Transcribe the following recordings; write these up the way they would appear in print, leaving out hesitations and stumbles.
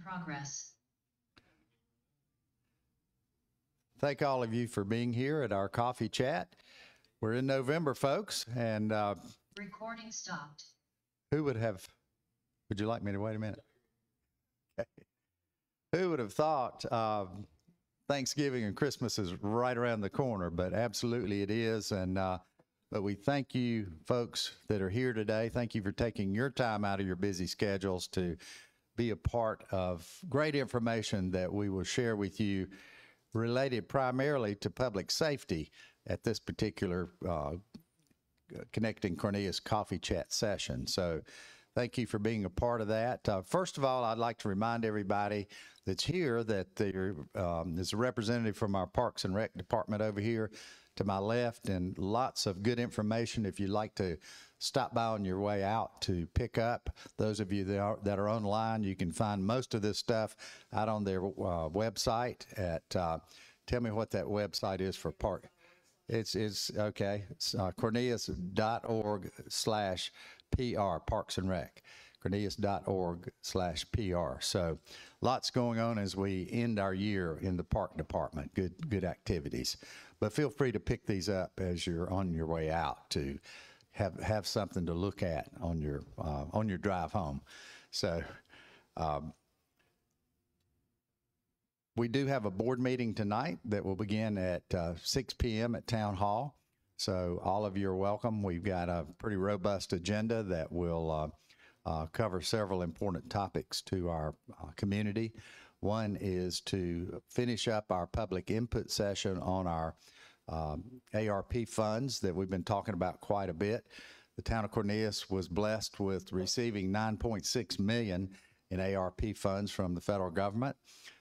progress. Thank all of you for being here at our coffee chat. We're in November, folks, and Recording stopped. who would you like me to wait a minute? Okay. Who would have thought Thanksgiving and Christmas is right around the corner, but absolutely it is. And but we thank you folks that are here today. Thank you for taking your time out of your busy schedules to be a part of great information that we will share with you related primarily to public safety at this particular Connecting Cornelius Coffee Chat session. So thank you for being a part of that. First of all, I'd like to remind everybody that's here that there's a representative from our Parks and Rec department over here to my left, and lots of good information if you'd like to stop by on your way out to pick up. Those of you that are online, you can find most of this stuff out on their website at, tell me what that website is for park. It's okay. It's cornelius.org/PR, Parks and Rec. Cornelius.org/PR. So lots going on as we end our year in the park department. Good activities. But feel free to pick these up as you're on your way out to have something to look at on your drive home. So we do have a board meeting tonight that will begin at 6 p.m. at Town Hall. So all of you are welcome. We've got a pretty robust agenda that will cover several important topics to our community. One is to finish up our public input session on our ARP funds that we've been talking about quite a bit. The town of Cornelius was blessed with receiving $9.6 million in ARP funds from the federal government,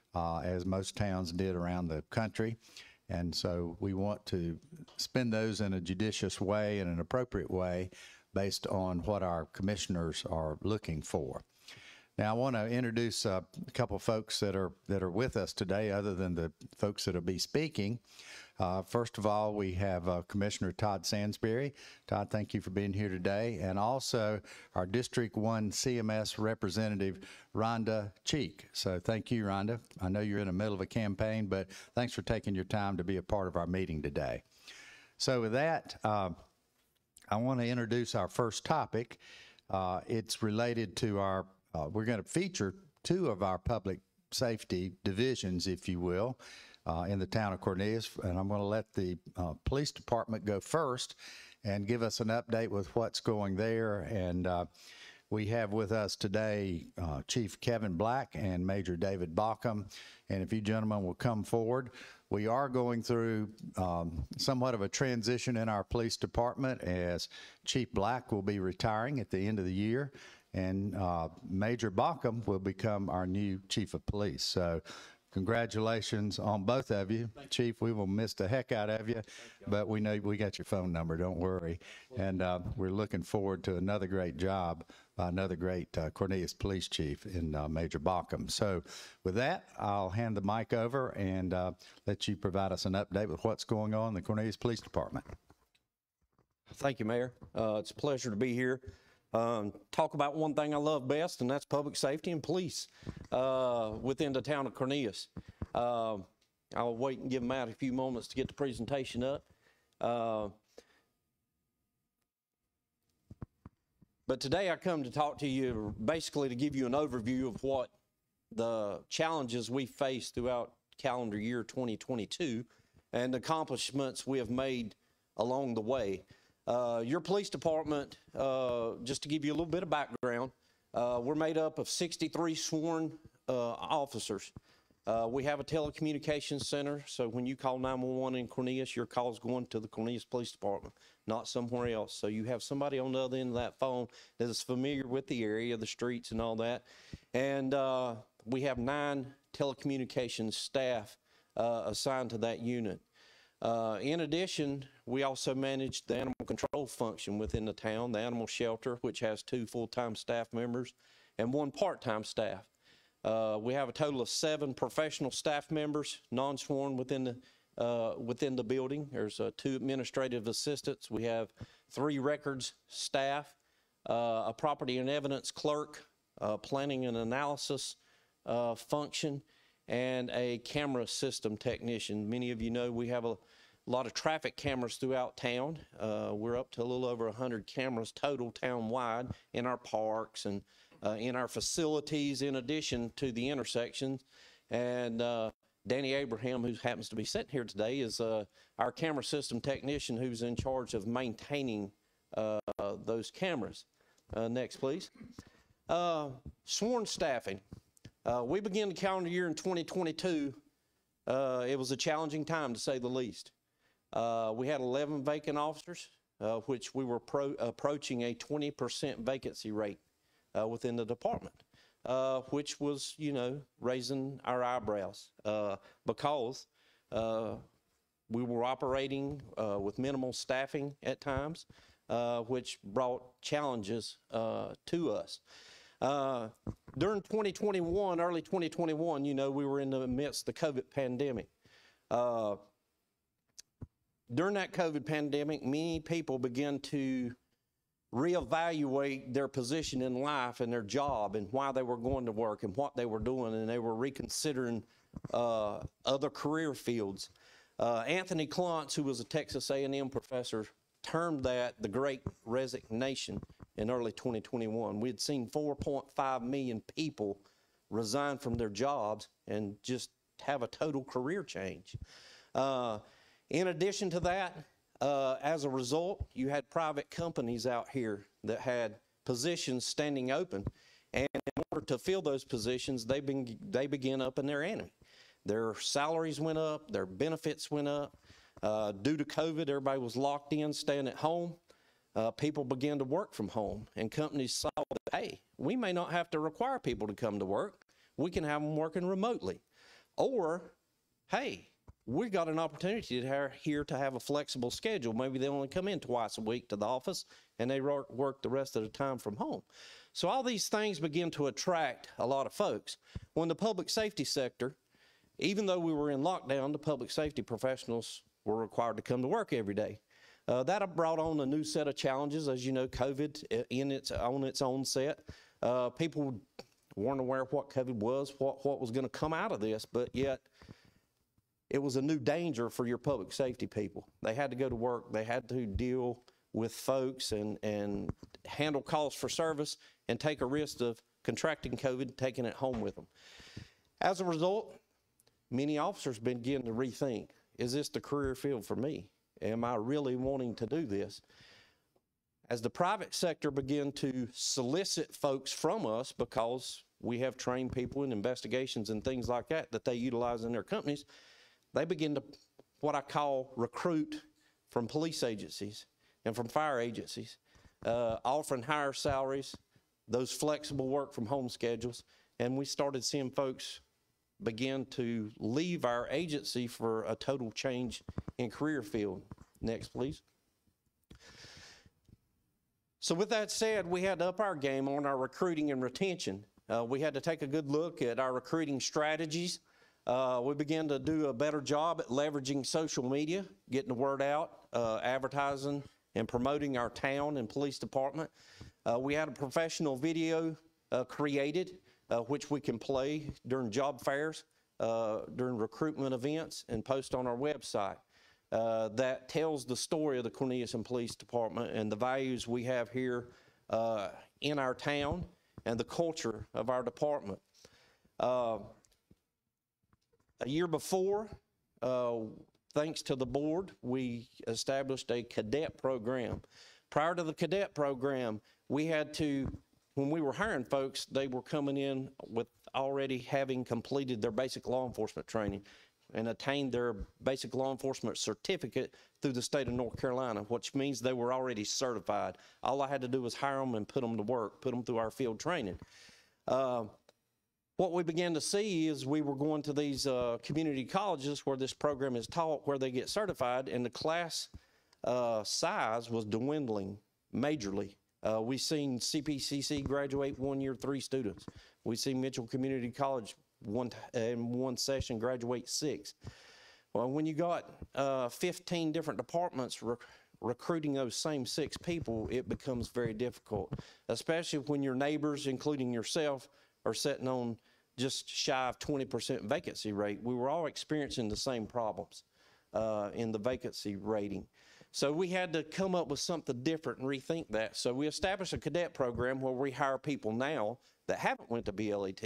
as most towns did around the country. And so we want to spend those in a judicious way and an appropriate way based on what our commissioners are looking for. Now, I want to introduce a couple folks that are with us today, other than the folks that will be speaking. First of all, we have Commissioner Todd Sansbury. Todd, thank you for being here today. And also our District 1 CMS representative, Rhonda Cheek. So thank you, Rhonda. I know you're in the middle of a campaign, but thanks for taking your time to be a part of our meeting today. So with that, I want to introduce our first topic. It's related to our we're going to feature two of our public safety divisions, if you will, in the town of Cornelius. And I'm going to let the police department go first and give us an update with what's going there. And we have with us today Chief Kevin Black and Major David Baucom. And if you gentlemen will come forward, we are going through somewhat of a transition in our police department, as Chief Black will be retiring at the end of the year. And Major Baucom will become our new chief of police. So congratulations on both of you. Chief, we will miss the heck out of you, but we know we got your phone number, don't worry. And we're looking forward to another great job by another great Cornelius police chief in Major Baucom. So with that, I'll hand the mic over and let you provide us an update with what's going on in the Cornelius Police Department. Thank you, Mayor. It's a pleasure to be here. Talk about one thing I love best, and that's public safety and police within the town of Cornelius. I'll wait and give Matt a few moments to get the presentation up. But today I come to talk to you basically to give you an overview of what the challenges we face throughout calendar year 2022 and the accomplishments we have made along the way. Your police department, just to give you a little bit of background, we're made up of 63 sworn officers. We have a telecommunications center, so when you call 911 in Cornelius, your call is going to the Cornelius Police Department, not somewhere else. So you have somebody on the other end of that phone that is familiar with the area, the streets and all that. And we have 9 telecommunications staff assigned to that unit. In addition, we also manage the animal control function within the town, the animal shelter, which has 2 full-time staff members and 1 part-time staff. We have a total of 7 professional staff members, non-sworn within the building. There's 2 administrative assistants. We have 3 records staff, a property and evidence clerk, planning and analysis function, and a camera system technician. Many of you know we have a lot of traffic cameras throughout town. We're up to a little over 100 cameras total town-wide in our parks and in our facilities, in addition to the intersections. And Danny Abraham, who happens to be sitting here today, is our camera system technician who's in charge of maintaining those cameras. Next, please. Sworn staffing. We began the calendar year in 2022. It was a challenging time, to say the least. We had 11 vacant officers, which we were approaching a 20% vacancy rate within the department, which was, you know, raising our eyebrows because we were operating with minimal staffing at times, which brought challenges to us. During 2021, early 2021, you know, we were in the midst of the COVID pandemic. During that COVID pandemic, many people began to reevaluate their position in life and their job and why they were going to work and what they were doing, and they were reconsidering other career fields. Anthony Klontz, who was a Texas A&M professor, termed that the Great Resignation in early 2021. We had seen 4.5 million people resign from their jobs and just have a total career change. In addition to that, as a result, you had private companies out here that had positions standing open, and in order to fill those positions, they began upping their ante. Their salaries went up, their benefits went up. Due to COVID, everybody was locked in, staying at home. People began to work from home, and companies saw that, hey, we may not have to require people to come to work. We can have them working remotely. Or, hey, we got an opportunity here to have a flexible schedule. Maybe they only come in twice a week to the office, and they work the rest of the time from home. So all these things begin to attract a lot of folks. When the public safety sector, even though we were in lockdown, the public safety professionals were required to come to work every day. That brought on a new set of challenges. As you know, COVID on its own set. People weren't aware of what COVID was, what was going to come out of this, but yet it was a new danger for your public safety people. They had to go to work. They had to deal with folks and handle calls for service and take a risk of contracting COVID, taking it home with them. As a result, many officers begin to rethink, is this the career field for me? Am I really wanting to do this? As the private sector began to solicit folks from us, because we have trained people in investigations and things like that they utilize in their companies, they begin to, what I call, recruit from police agencies and from fire agencies, offering higher salaries, those flexible work from home schedules, and we started seeing folks begin to leave our agency for a total change in career field. Next, please. So with that said, we had to up our game on our recruiting and retention. We had to take a good look at our recruiting strategies. We began to do a better job at leveraging social media, getting the word out, advertising and promoting our town and police department. We had a professional video created, which we can play during job fairs, during recruitment events, and post on our website. That tells the story of the Cornelius-Lemley Police Department and the values we have here in our town and the culture of our department. A year before, thanks to the board, we established a cadet program. Prior to the cadet program, we had to, when we were hiring folks, they were coming in with already having completed their basic law enforcement training and attained their basic law enforcement certificate through the state of North Carolina, which means they were already certified. All I had to do was hire them and put them to work, put them through our field training. What we began to see is we were going to these community colleges where this program is taught, where they get certified, and the class size was dwindling majorly. We've seen CPCC graduate 1 year, 3 students. We've seen Mitchell Community College in one session graduate 6. Well, when you got 15 different departments recruiting those same 6 people, it becomes very difficult, especially when your neighbors, including yourself, are sitting on just shy of 20% vacancy rate. We were all experiencing the same problems in the vacancy rating. So we had to come up with something different and rethink that. So we established a cadet program where we hire people now that haven't went to BLET.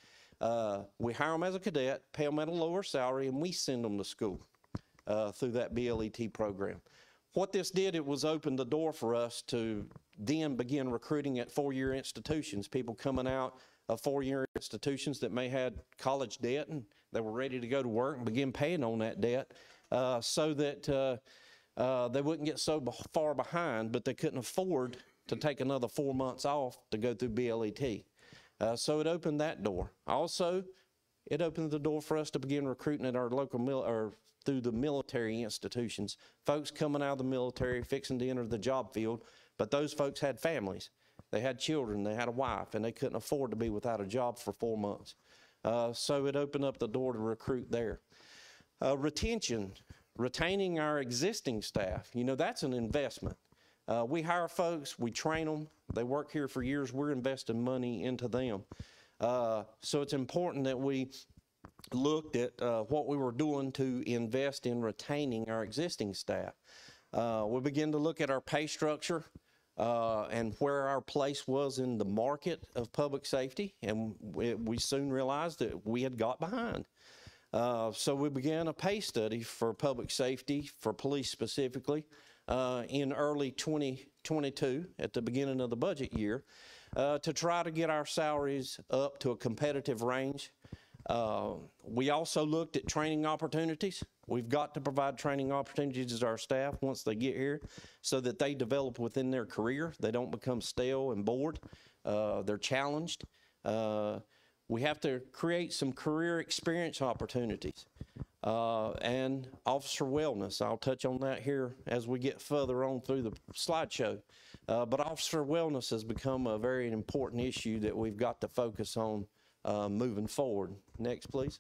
We hire them as a cadet, pay them at a lower salary, and we send them to school through that BLET program. What this did, it was open the door for us to then begin recruiting at four-year institutions, people coming out of four-year institutions that may had college debt and they were ready to go to work and begin paying on that debt so that they wouldn't get so far behind, but they couldn't afford to take another 4 months off to go through BLET. So it opened that door. Also, it opened the door for us to begin recruiting at our local through the military institutions. Folks coming out of the military, fixing to enter the job field, but those folks had families. They had children, they had a wife, and they couldn't afford to be without a job for 4 months. So it opened up the door to recruit there. Retention, retaining our existing staff, you know, that's an investment. We hire folks, we train them, they work here for years, we're investing money into them. So it's important that we looked at what we were doing to invest in retaining our existing staff. We began to look at our pay structure and where our place was in the market of public safety, and we soon realized that we had got behind. So we began a pay study for public safety, for police specifically, in early 2022, at the beginning of the budget year, to try to get our salaries up to a competitive range. We also looked at training opportunities. We've got to provide training opportunities to our staff once they get here so that they develop within their career. They don't become stale and bored. They're challenged. We have to create some career experience opportunities. And officer wellness. I'll touch on that here as we get further on through the slideshow. But officer wellness has become a very important issue that we've got to focus on moving forward. Next, please.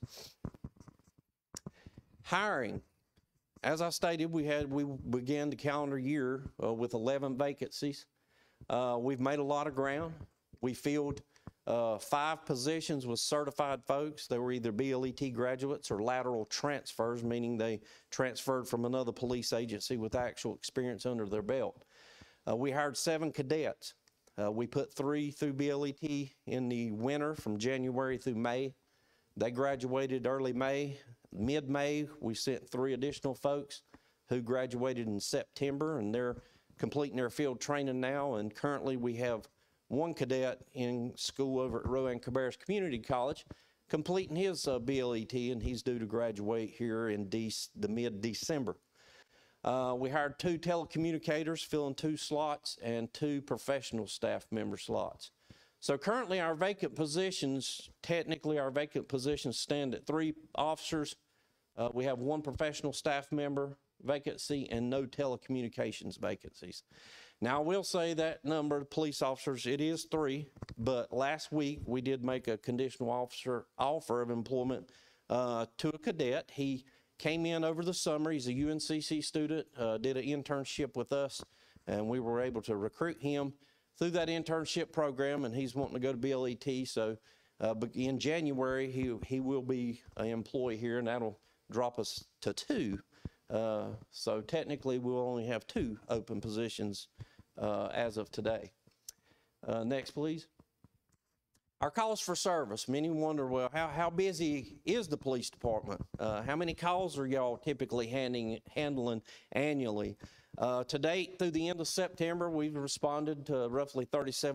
Hiring. As I stated, we began the calendar year with 11 vacancies. We've made a lot of ground. We filled 5 positions with certified folks. They were either BLET graduates or lateral transfers, meaning they transferred from another police agency with actual experience under their belt. We hired 7 cadets. We put 3 through BLET in the winter from January through May. They graduated early May. Mid-May, we sent 3 additional folks who graduated in September, and they're completing their field training now. And currently we have 1 cadet in school over at Rowan Cabarrus Community College completing his BLET, and he's due to graduate here in the mid-December. We hired 2 telecommunicators, filling 2 slots, and 2 professional staff member slots. So currently our vacant positions, technically our vacant positions stand at 3 officers. We have 1 professional staff member vacancy and no telecommunications vacancies. Now I will say that number of police officers, it is 3, but last week we did make a conditional offer of employment to a cadet. He came in over the summer. He's a UNCC student, did an internship with us, and we were able to recruit him through that internship program, and he's wanting to go to BLET. So in January, he will be an employee here, and that'll drop us to 2. So technically, we'll only have 2 open positions as of today. Next, please. Our calls for service. Many wonder, well, how busy is the police department? How many calls are y'all typically handling annually? To date, through the end of September, we've responded to roughly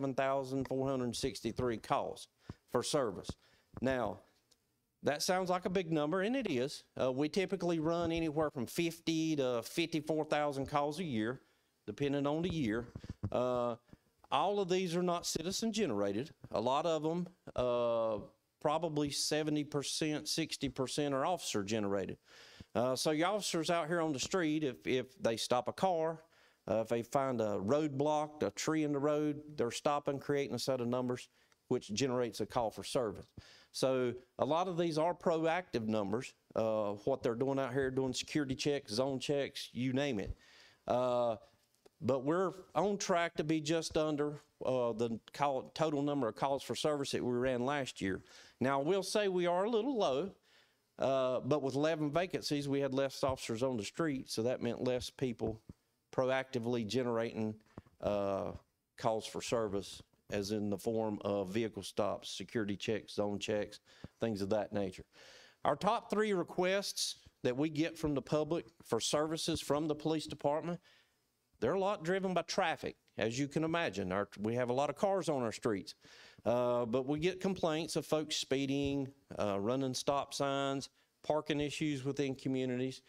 37,463 calls for service. Now, that sounds like a big number, and it is. We typically run anywhere from 50 to 54,000 calls a year, depending on the year. All of these are not citizen generated. A lot of them, probably 70%, 60% are officer generated. So your officers out here on the street, if they stop a car, if they find a road blocked, a tree in the road, they're stopping, creating a set of numbers, which generates a call for service. So a lot of these are proactive numbers, what they're doing out here, doing security checks, zone checks, you name it. But we're on track to be just under the total number of calls for service that we ran last year. Now, I will say we are a little low, but with 11 vacancies, we had less officers on the street, so that meant less people proactively generating calls for service, as in the form of vehicle stops, security checks, zone checks, things of that nature. Our top 3 requests that we get from the public for services from the police department, they're a lot driven by traffic, as you can imagine. We have a lot of cars on our streets, but we get complaints of folks speeding, running stop signs, parking issues within communities.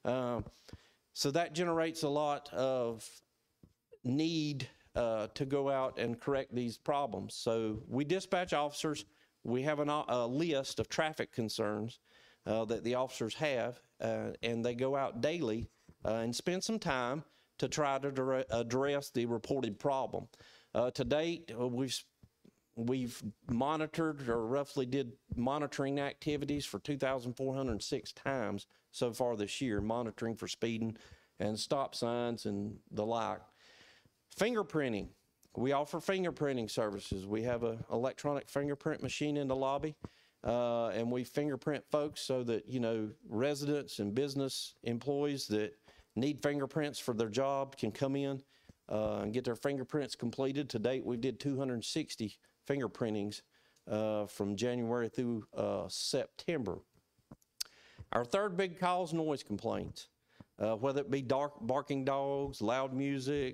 So that generates a lot of need to go out and correct these problems. So we dispatch officers. We have a list of traffic concerns that the officers have, and they go out daily and spend some time to try to address the reported problem. To date, we've monitored, or roughly did monitoring activities for 2,406 times so far this year, monitoring for speeding and stop signs and the like. Fingerprinting. We offer fingerprinting services. We have an electronic fingerprint machine in the lobby, and we fingerprint folks so that, you know, residents and business employees that need fingerprints for their job can come in and get their fingerprints completed. To date, we did 260 fingerprintings from January through September. Our third big call is noise complaints, whether it be barking dogs, loud music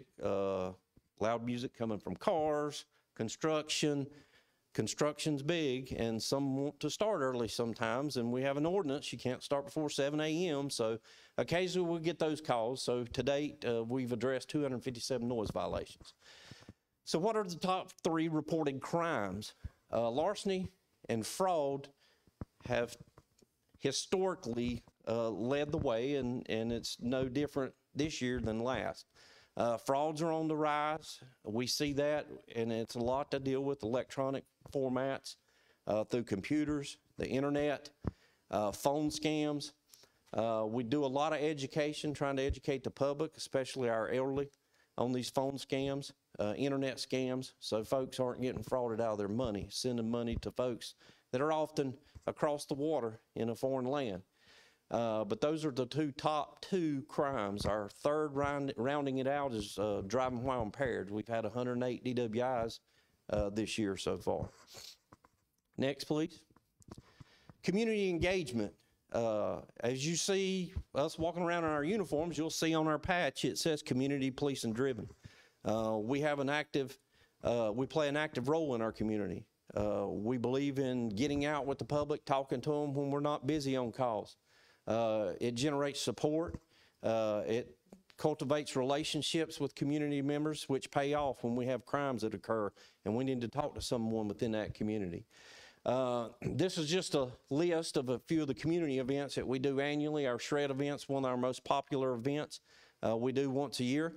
coming from cars, construction. Construction's big, and some want to start early sometimes, and we have an ordinance, you can't start before 7 a.m., so occasionally we'll get those calls. So to date, we've addressed 257 noise violations. So what are the top 3 reported crimes? Larceny and fraud have historically led the way, and it's no different this year than last. Frauds are on the rise. We see that, and it's a lot to deal with electronic formats through computers, the internet, phone scams. We do a lot of education, trying to educate the public, especially our elderly, on these phone scams, internet scams, so folks aren't getting frauded out of their money, sending money to folks that are often across the water in a foreign land. But those are the top two crimes. Our third, rounding it out, is driving while impaired. We've had 108 DWIs this year so far. Next, please. Community engagement. As you see us walking around in our uniforms, you'll see on our patch it says community policing driven. We have an active, we play an active role in our community. We believe in getting out with the public, talking to them when we're not busy on calls. It generates support. It cultivates relationships with community members, which pay off when we have crimes that occur and we need to talk to someone within that community. This is just a list of a few of the community events that we do annually. Our shred event's one of our most popular events. We do once a year.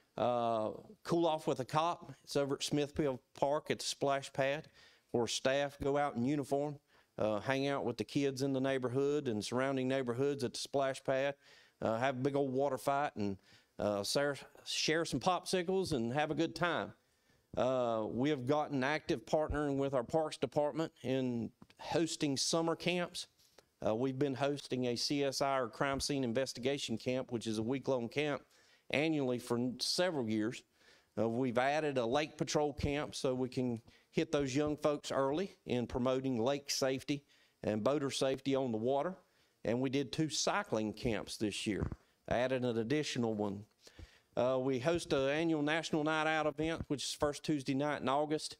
Cool Off with a Cop. It's over at Smithfield Park at the splash pad, where staff go out in uniform, hang out with the kids in the neighborhood and surrounding neighborhoods at the splash pad, have a big old water fight, and share some popsicles and have a good time. We have gotten active partnering with our Parks Department in hosting summer camps. We've been hosting a CSI, or Crime Scene Investigation Camp, which is a week-long camp annually for several years. We've added a lake patrol camp so we can hit those young folks early in promoting lake safety and boater safety on the water. And we did 2 cycling camps this year, added an additional one. We host an annual National Night Out event, which is first Tuesday night in August.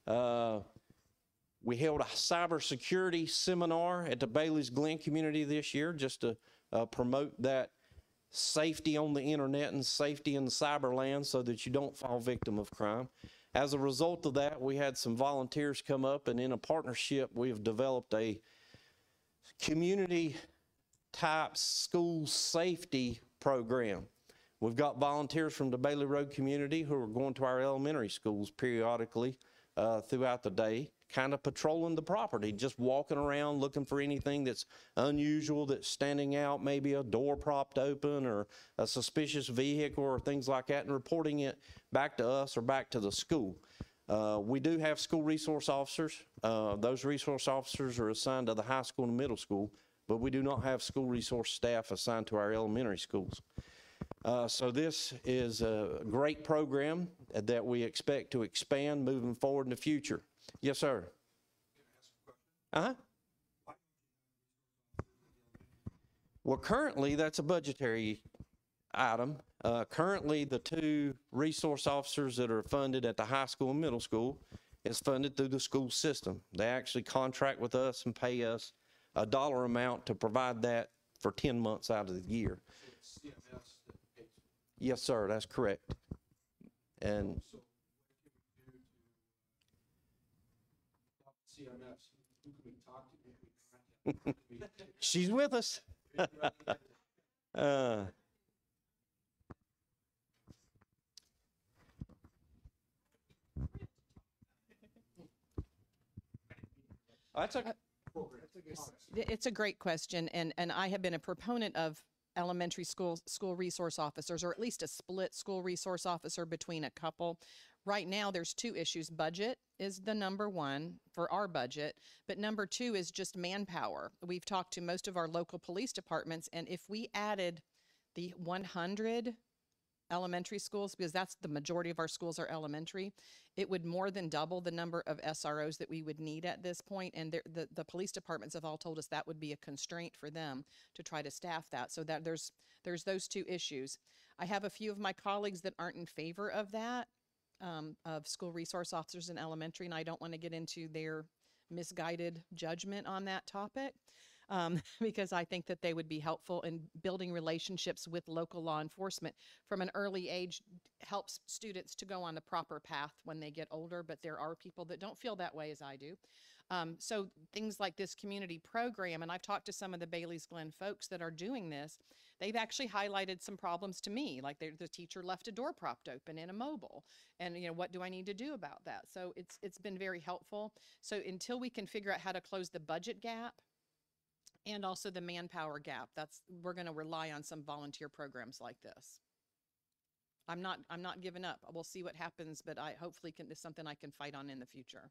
We held a cybersecurity seminar at the Bailey's Glen community this year, just to promote that safety on the internet and safety in the cyberland so that you don't fall victim of crime. As a result of that, we had some volunteers come up, and in a partnership, we have developed a community type school safety program. We've got volunteers from the Bailey Road community who are going to our elementary schools periodically throughout the day, kind of patrolling the property, just walking around looking for anything that's unusual that's standing out, maybe a door propped open or a suspicious vehicle or things like that, and reporting it back to us or back to the school. We do have school resource officers. Those resource officers are assigned to the high school and middle school, but we do not have school resource staff assigned to our elementary schools. So this is a great program that we expect to expand moving forward in the future. Yes, sir. Well, currently, that's a budgetary item. Currently, the 2 resource officers that are funded at the high school and middle school is funded through the school system. They actually contract with us and pay us a dollar amount to provide that for 10 months out of the year. Yes, sir, that's correct. And she's with us. That's okay. It's a great question, and I have been a proponent of elementary school resource officers, or at least a split school resource officer between a couple. Right now, there's 2 issues. Budget is the number one for our budget, but number 2 is just manpower. We've talked to most of our local police departments, and if we added the 100 elementary schools, because that's the majority of our schools are elementary, it would more than double the number of SROs that we would need at this point. And the police departments have all told us that would be a constraint for them to try to staff that. So that there's those 2 issues. I have a few of my colleagues that aren't in favor of that, of school resource officers in elementary, and I don't want to get into their misguided judgment on that topic. Because I think that they would be helpful in building relationships with local law enforcement from an early age, helps students to go on the proper path when they get older, but there are people that don't feel that way as I do. So things like this community program, and I've talked to some of the Bailey's Glen folks that are doing this, they've actually highlighted some problems to me, like the teacher left a door propped open in a mobile, and what do I need to do about that? So it's been very helpful. So until we can figure out how to close the budget gap, and also the manpower gap, we're going to rely on some volunteer programs like this. I'm not giving up. We'll see what happens, but I hopefully it's something I can fight on in the future.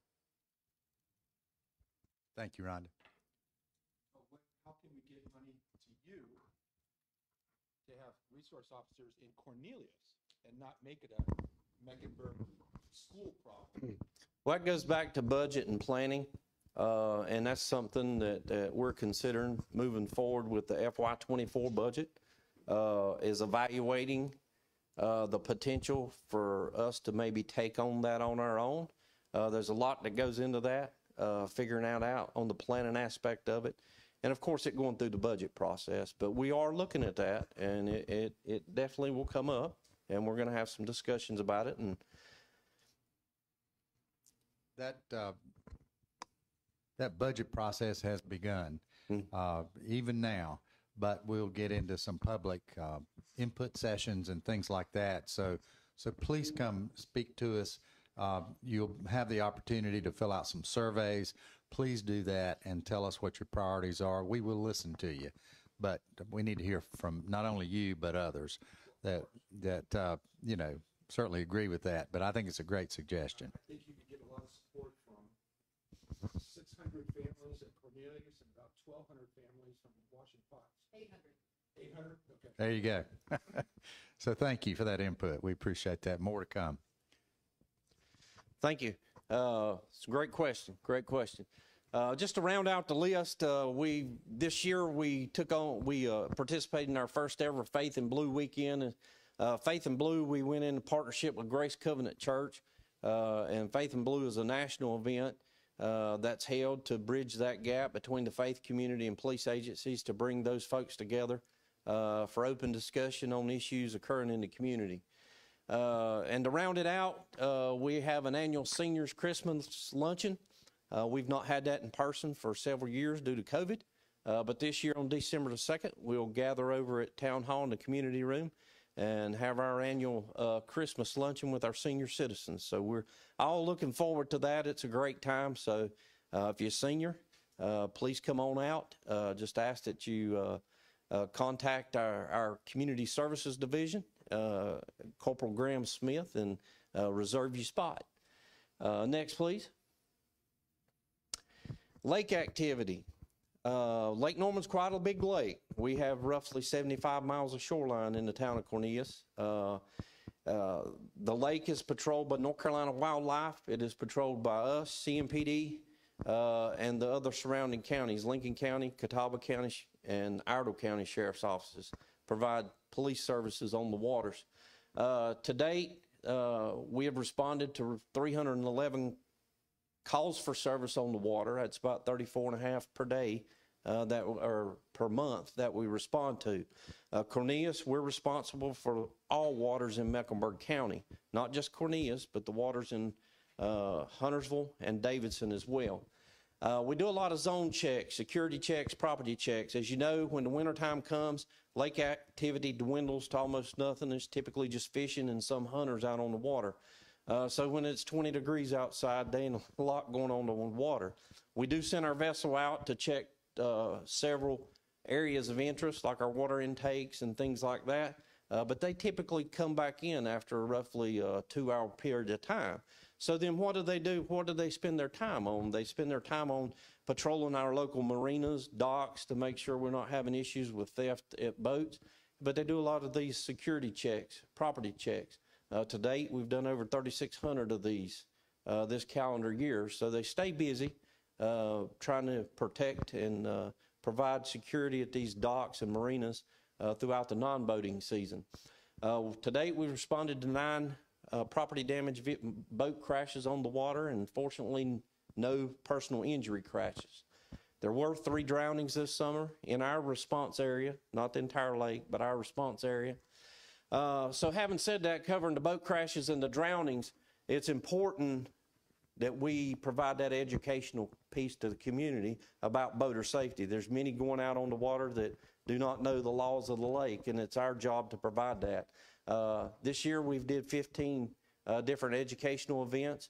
Thank you, Rhonda. How can we get money to you to have resource officers in Cornelius and not make it a Mecklenburg school problem? Well, that goes back to budget and planning. And that's something that we're considering moving forward with the FY24 budget, is evaluating the potential for us to maybe take on that on our own. There's a lot that goes into that, figuring out on the planning aspect of it. And of course, it going through the budget process. But we are looking at that, and it definitely will come up, and we're going to have some discussions about it. And that budget process has begun, even now, but we'll get into some public input sessions and things like that. So please come speak to us. You'll have the opportunity to fill out some surveys. Please do that and tell us what your priorities are. We will listen to you, but we need to hear from not only you but others that certainly agree with that. But I think it's a great suggestion. I think you could get a lot of support from 600 families at Cornelius and about 1,200 families from Washington Fox. 800? Okay. There you go. So thank you for that input. We appreciate that. More to come. thank you. It's a great question. Great question. Just to round out the list, this year we participated in our first ever Faith in Blue weekend. Faith in Blue, we went into partnership with Grace Covenant Church, and Faith in Blue is a national event that's held to bridge that gap between the faith community and police agencies, to bring those folks together for open discussion on issues occurring in the community. And to round it out, we have an annual seniors Christmas luncheon. We've not had that in person for several years due to COVID, but this year on December the 2nd, we'll gather over at Town Hall in the community room. and have our annual Christmas luncheon with our senior citizens. So we're all looking forward to that. It's a great time. So if you're a senior, please come on out. Just ask that you contact our Community Services Division, Corporal Graham Smith, and reserve your spot. Next, please. Lake activity. Lake Norman's quite a big lake. We have roughly 75 miles of shoreline in the town of Cornelius. The lake is patrolled by North Carolina Wildlife. It is patrolled by us, CMPD, and the other surrounding counties, Lincoln County, Catawba County, and Iredell County Sheriff's Offices provide police services on the waters. To date, we have responded to 311 calls for service on the water. That's about 34.5 per day, or per month that we respond to. Cornelius, we're responsible for all waters in Mecklenburg County, not just Cornelius, but the waters in Huntersville and Davidson as well. We do a lot of zone checks, security checks, property checks. As you know, when the wintertime comes, lake activity dwindles to almost nothing. It's typically just fishing and some hunters out on the water. So when it's 20 degrees outside, there ain't a lot going on in the water. We do send our vessel out to check several areas of interest, like our water intakes and things like that. But they typically come back in after roughly a 2-hour period of time. So then what do they do? What do they spend their time on? They spend their time on patrolling our local marinas, docks, to make sure we're not having issues with theft at boats. But they do a lot of these security checks, property checks. To date, we've done over 3,600 of these this calendar year. So they stay busy trying to protect and provide security at these docks and marinas throughout the non-boating season. To date, we've responded to 9 property damage boat crashes on the water, and fortunately no personal injury crashes. There were 3 drownings this summer in our response area, not the entire lake, but our response area. So having said that, covering the boat crashes and the drownings, it's important that we provide that educational piece to the community about boater safety. There's many going out on the water that do not know the laws of the lake, and it's our job to provide that. This year we've did 15 different educational events.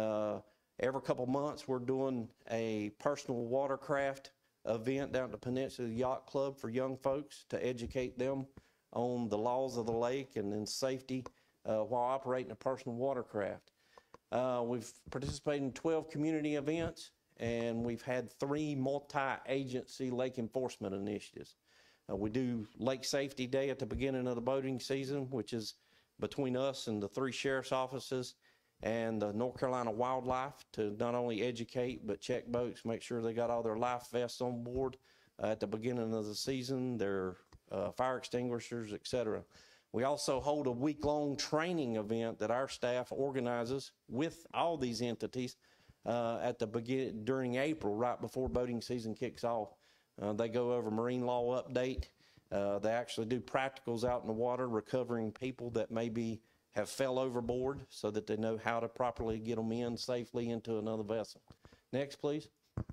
Every couple months we're doing a personal watercraft event down at the Peninsula Yacht Club for young folks to educate them on the laws of the lake and then safety while operating a personal watercraft. We've participated in 12 community events, and we've had 3 multi-agency lake enforcement initiatives. We do Lake Safety Day at the beginning of the boating season, which is between us and the 3 sheriff's offices and the North Carolina Wildlife, to not only educate but check boats, make sure they got all their life vests on board at the beginning of the season, their fire extinguishers, etc. We also hold a week-long training event that our staff organizes with all these entities at the during April, right before boating season kicks off. They go over marine law update. They actually do practicals out in the water, recovering people that maybe have fell overboard, so that they know how to properly get them in safely into another vessel. Next, please.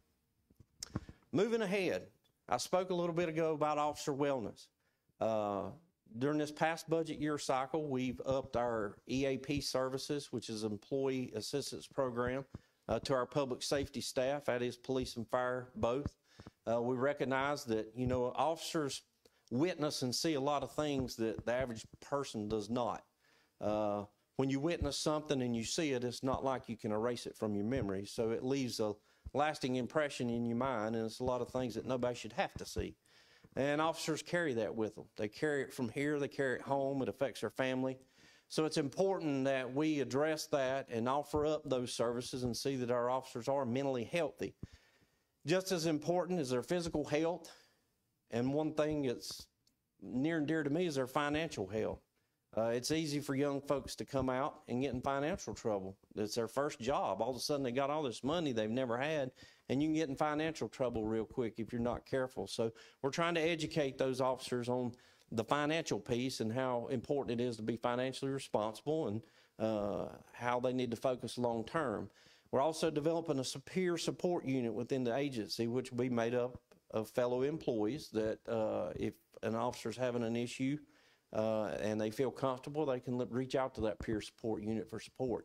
Moving ahead, I spoke a little bit ago about officer wellness. During this past budget year cycle, we've upped our EAP services, which is Employee Assistance Program, to our public safety staff, that is police and fire both. We recognize that, you know, officers witness and see a lot of things that the average person does not. When you witness something and you see it, it's not like you can erase it from your memory. So it leaves a lasting impression in your mind, and it's a lot of things that nobody should have to see. And officers carry that with them. They carry it from here, they carry it home, it affects their family. So it's important that we address that and offer up those services and see that our officers are mentally healthy. Just as important is their physical health, and one thing that's near and dear to me is their financial health. It's easy for young folks to come out and get in financial trouble. It's their first job. All of a sudden they got all this money they've never had, and you can get in financial trouble real quick if you're not careful. So we're trying to educate those officers on the financial piece and how important it is to be financially responsible, and how they need to focus long term. We're also developing a peer support unit within the agency, which will be made up of fellow employees that if an officer's having an issue, and they feel comfortable, they can reach out to that peer support unit for support.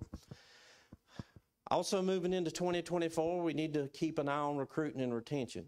Also moving into 2024, we need to keep an eye on recruiting and retention.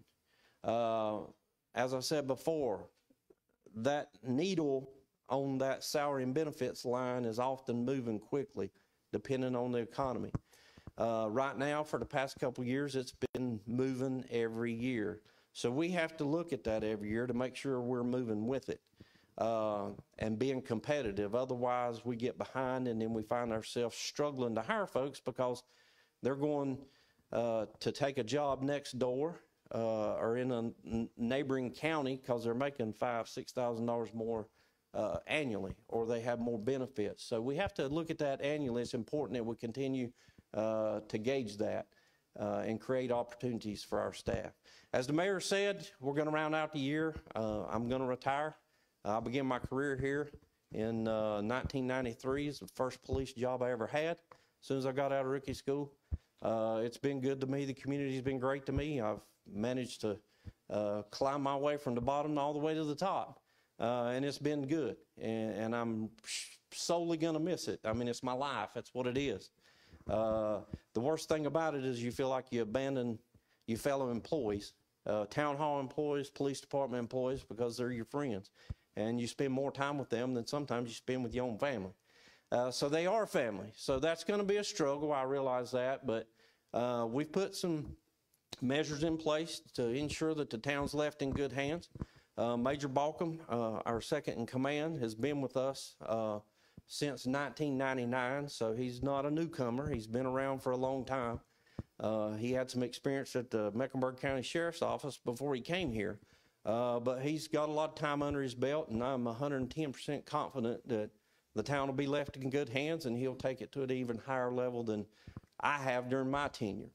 As I said before, that needle on that salary and benefits line is often moving quickly, depending on the economy. Right now, for the past couple of years, it's been moving every year. So we have to look at that every year to make sure we're moving with it and being competitive. Otherwise, we get behind and then we find ourselves struggling to hire folks because they're going to take a job next door or in a neighboring county because they're making $5,000, $6,000 more annually, or they have more benefits. So we have to look at that annually. It's important that we continue to gauge that and create opportunities for our staff. As the mayor said, we're going to round out the year. I'm going to retire. I began my career here in 1993. It's the first police job I ever had as soon as I got out of rookie school. It's been good to me. The community's been great to me. I've managed to climb my way from the bottom all the way to the top. And it's been good. And I'm solely going to miss it. I mean, it's my life. That's what it is. The worst thing about it is you feel like you abandon your fellow employees, town hall employees, police department employees, because they're your friends. And you spend more time with them than sometimes you spend with your own family. So they are family. So that's going to be a struggle. I realize that. But we've put some measures in place to ensure that the town's left in good hands. Major Balcom, our second in command, has been with us since 1999, so he's not a newcomer. He's been around for a long time. He had some experience at the Mecklenburg County Sheriff's Office before he came here, but he's got a lot of time under his belt, and I'm 110% confident that the town will be left in good hands, and he'll take it to an even higher level than I have during my tenure.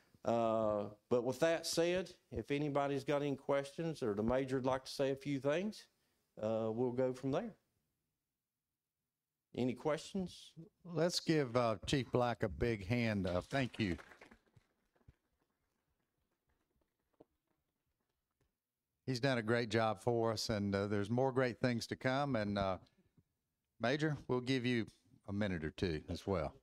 But with that said, if anybody's got any questions or the major would like to say a few things, we'll go from there. Any questions? Let's give Chief Black a big hand. Thank you. He's done a great job for us, and there's more great things to come. And Major, we'll give you a minute or two as well.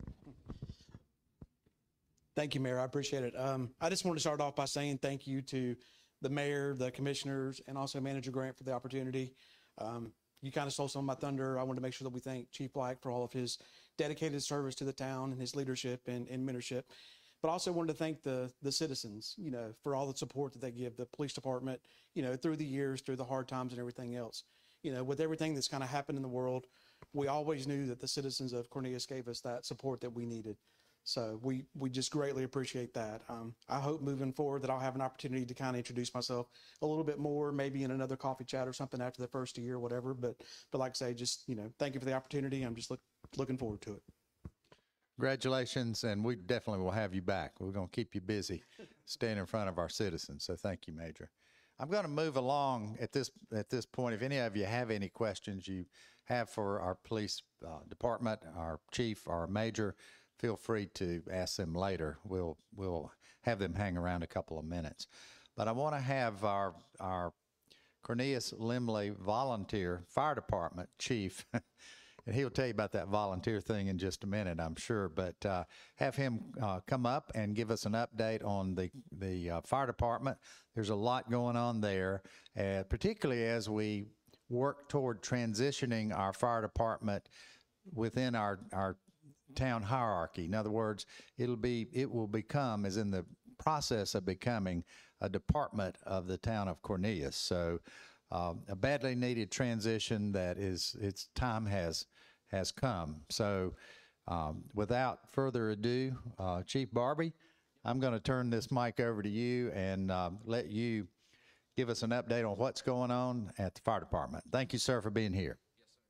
Thank you, Mayor. I appreciate it. I just wanted to start off by saying thank you to the mayor, the commissioners, and also Manager Grant for the opportunity. You kind of stole some of my thunder. I wanted to make sure that we thank Chief Black for all of his dedicated service to the town and his leadership and mentorship. But I also wanted to thank the citizens, for all the support that they give the police department, through the years, through the hard times and everything else. With everything that's kind of happened in the world, we always knew that the citizens of Cornelius gave us that support that we needed. So we just greatly appreciate that. I hope moving forward that I'll have an opportunity to kind of introduce myself a little bit more, maybe in another coffee chat or something after the first year or whatever. But like I say, just, thank you for the opportunity. I'm just looking forward to it. Congratulations, and we definitely will have you back. We're going to keep you busy staying in front of our citizens. So thank you, Major. I'm going to move along at this point. If any of you have any questions you have for our police department, our chief, our major, feel free to ask them later. We'll have them hang around a couple of minutes. But I want to have our Cornelius-Lemley volunteer fire department chief, and he'll tell you about that volunteer thing in just a minute, I'm sure. But have him come up and give us an update on the fire department. There's a lot going on there, particularly as we work toward transitioning our fire department within our town hierarchy. In other words, it will become, is in the process of becoming, a department of the town of Cornelius. So a badly needed transition that its time has come. So without further ado, Chief Barbee, I'm going to turn this mic over to you and let you give us an update on what's going on at the fire department. Thank you, sir, for being here.